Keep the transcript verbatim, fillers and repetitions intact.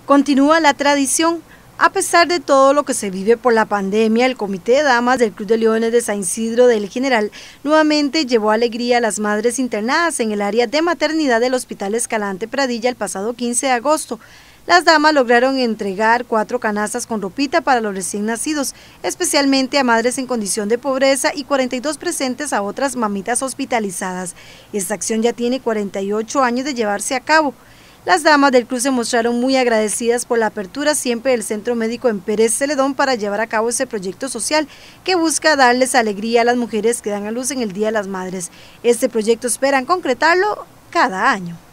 Continúa la tradición. A pesar de todo lo que se vive por la pandemia, el Comité de Damas del Club de Leones de San Isidro del General nuevamente llevó alegría a las madres internadas en el área de maternidad del Hospital Escalante Pradilla el pasado quince de agosto. Las damas lograron entregar cuatro canastas con ropita para los recién nacidos, especialmente a madres en condición de pobreza, y cuarenta y dos presentes a otras mamitas hospitalizadas. Esta acción ya tiene cuarenta y ocho años de llevarse a cabo. Las damas del club se mostraron muy agradecidas por la apertura siempre del Centro Médico en Pérez Celedón para llevar a cabo ese proyecto social que busca darles alegría a las mujeres que dan a luz en el Día de las Madres. Este proyecto esperan concretarlo cada año.